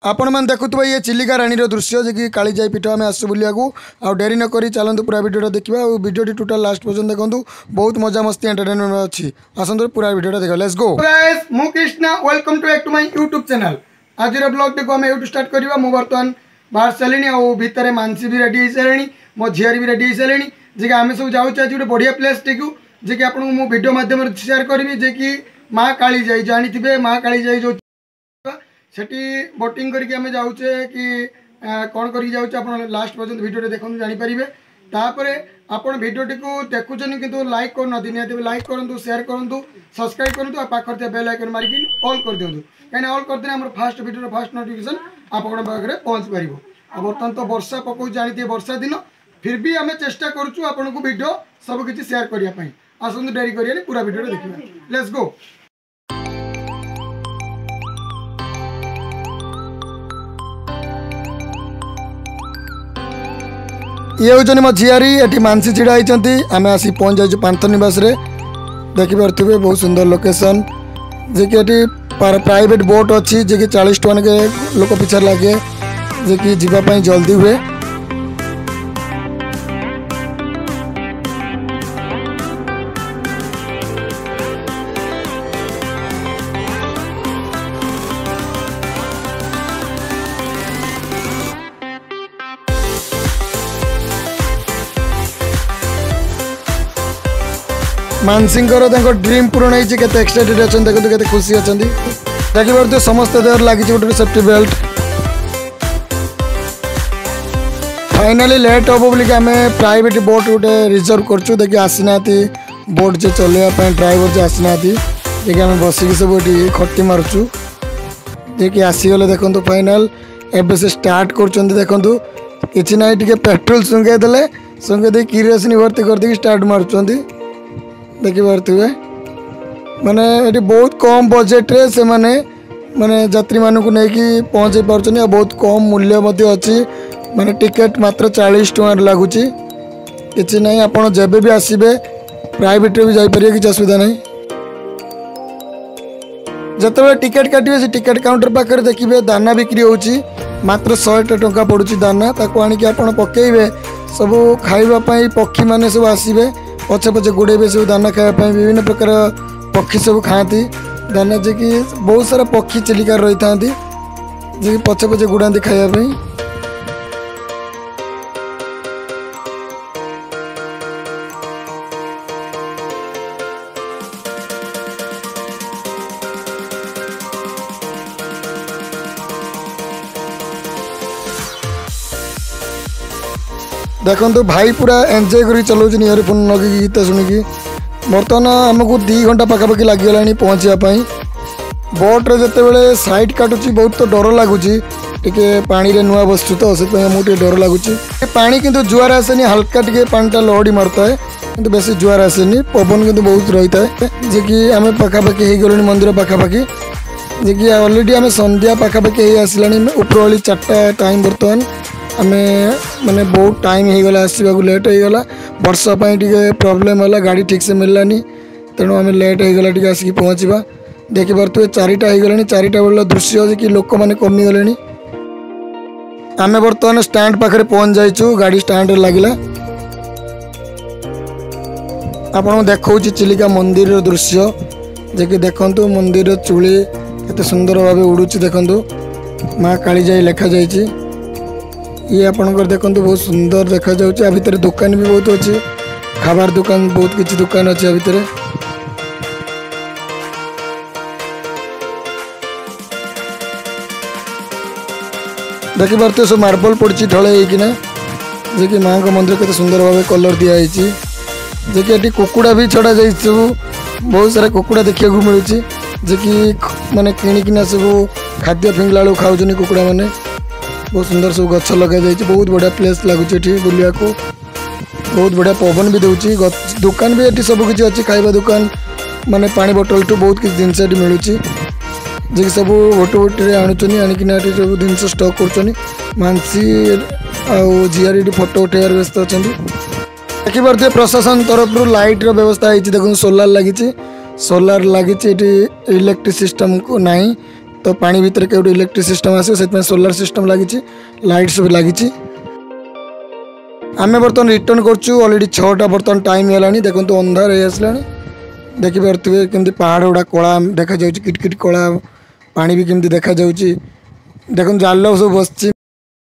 आपण मैंने देखुव ये चिलिका रानी दृश्य जे कि कालीजाई पीठ आम आसु बुलिया आ डेरी नक चलतु पूरा वीडियो देखा और वीडियो टोटाल लास्ट पर्यटन देखूँ बहुत मजा मस्ती एंटरटेनमेंट अच्छी आसतु पूरा वीडियो देखा लेट्स गो गाइस मु Krishna welcome to back to my YouTube channel. आज ब्लॉग टेक आम यूट्यूब स्टार्ट करवा मु बर्तमान बाहर सारे और भितर मानसी भी रेडी हो सारे मो झील भी रेडी हो सारे जे आम सब जाऊँ आज गोटे बढ़िया प्लेस टी जे कि आपको मु वीडियो माध्यम शेयर करी जे कि माँ कालीजाई जानी माँ कालीजाई जो सेठी बोटिंग करके आम जाऊे कि कौन कर जाऊे लास्ट पर्यटन वीडियो देखो जानीपारे तापर आपड़ भिडटी को देखुन कि लाइक करना निहत लाइक करूँ शेयर करूँ सब्सक्राइब करूँ पाखे बेल आइकन मारिकी ऑल कर दिखाँ कहीं ऑल करदे आम फास्ट वीडियो फास्ट नोटिफिकेशन आपन पाखे पहुँच पार। बर्तमान तो वर्षा पकाऊ जानी वर्षा दिन फिर भी आम चेष्टा करूँ आपन को वीडियो सबकि शेयर करने आसतु डेरी करिए पूरा वीडियो देखिए लेट्स गो। ये हूँ मो झीआरी ये मानसी छिड़ा होती आम आसी पहुँच जाइए पांथर निवास देखिपे बहुत सुंदर लोकेशन जे कि प्राइवेट बोट अच्छी जे कि 40 टका के लोक पिछा लगे जे कि जीवाई जल्दी हुए। मानसिंगर ड्रीम पूरण होती एक्साइटेड अच्छा देखते केते खुशी अच्छा देखिए समस्त देर लगी गोटे सेफ्टी बेल्ट फाइनाली लेट हम बोलिक आम प्राइवेट बोट गोटे रिजर्व करछु देखिए आसीना बोट जे चलवाई ड्राइवर जे आसीना देखिए आम बसिक सब ये खटी मारुचु देखिए आसीगले देखो फाइनाल एवं से स्टार्ट कर देखु कि ना पेट्रोल सुंगे देले सुंगे दे किरोसिन भर्ती करदे स्टार्ट मारुचंदी देखिपे माने ये बहुत कम बजेट रे से माने यात्री मानू नहीं पहुँचे पार्छन बहुत कम मूल्य अच्छी माने टिकेट मात्र 40 टका लगुच कि ना आप जब भी आसबे प्राइवेट भी जापर किसी असुविधा नहीं जिते टिकेट काटे से टिकेट काउंटर पाखे देखिए दाना बिक्री होची मात्र 100 टका पड़ुची दाना ताको आनिक आप पकेबे सब खावाई पक्षी मैंने सब आसबे पचे पचे गुड़े सब दाना खायापी विभिन्न प्रकार पक्षी सब खाती दाना जे कि बहुत सारा पक्षी चिलिकार रही था जे पचे पचे गुड़ा खायापी देखो तो भाई पूरा एंजॉय कर चलाऊँ इयरफोन लगे गीत शुणिकी बर्तमान आमको 2 घंटा पखापाखि लगिगला पहुँचापी बोट्रे जिते साइड काटुची बहुत तो डर लगुच टे पानी रे नुआ बसु तो से मुझे डर लगुच पानी किंतु जुआर आसेनी हल्का टे पानीटा लहड़ी मारता है किंतु बेसी जुआर आसेनी पवन किंतु बहुत रही है जे कि आम पखापाखि हो गलु मंदिर पखापाखि जे कि ऑलरेडी आम संध्या पखापाखि आसला उपरओली 4टा टाइम बर्तमान आम माने बहुत टाइम हो गला आसवाक लेट हो गला वर्षा टे प्रोब्लेम है गाड़ी ठीक से मिललानी तेणु आम लेट हो गला आसिक पहुँचा देखिपे 4टा हो गला 4टा बेल दृश्य कि लोक मैंने कमी गले आम बर्तमान स्टैंड पाखे पहुँच जाइचु गाड़ी स्टैंड लगिला आपको देखा चिलिका मंदिर दृश्य जे कि देखु मंदिर चूड़ी केते सुंदर भाव उड़ूची देखु माँ कालीजाई लिखा जाइए ये आपंकर देखो बहुत सुंदर देखा जाऊँ भितर दुकान भी बहुत अच्छी खाबार दुकान बहुत किसी दुकान अच्छे भितर देखिए सब मार्बल पड़ी ढले होना जे कि माँ का मंदिर केते सुंदर भाव कलर दिखाई जे कि कुकुड़ा भी छड़ा जा सब बहुत सारा कुकुड़ा देखा मिलूँ जे कि माने किणिकिना सब खाद्य फिंगला बेलू खाऊँ कुकुड़ा मैंने बहुत सुंदर सब गछ लगे बहुत बढ़िया प्लेस लगुच बुलिया को बहुत बढ़िया पवन भी दूसरी दुकान भी ये सब किसी अच्छी खाଇବା दुकान माने पानी बोतल टू बहुत किसी जिनस मिलूँ जी सब गोटे गोटे आणुचनी आणिकिना सब जिनस स्टॉक कर मानसी आउ झीआरी फोटो उठाइबार व्यस्त अच्छा देखिए प्रशासन तरफ लाइट व्यवस्था होती देखो सोलार लगी इलेक्ट्रिक सिस्टम को नहीं तो पानी भितर के इलेक्ट्रिक सिस्टम आसे से सोलार सिस्टम लगी लाइट सब लगी। आम बर्तमान रिटर्न करचु अलरेडी 6टा बर्तमान टाइम है देखो अंधार हो आसला देखिपे केमती पहाड़ गुड़ा कला देखा किटकिट कला पानी भी केमती देखा देखो जाल सब बस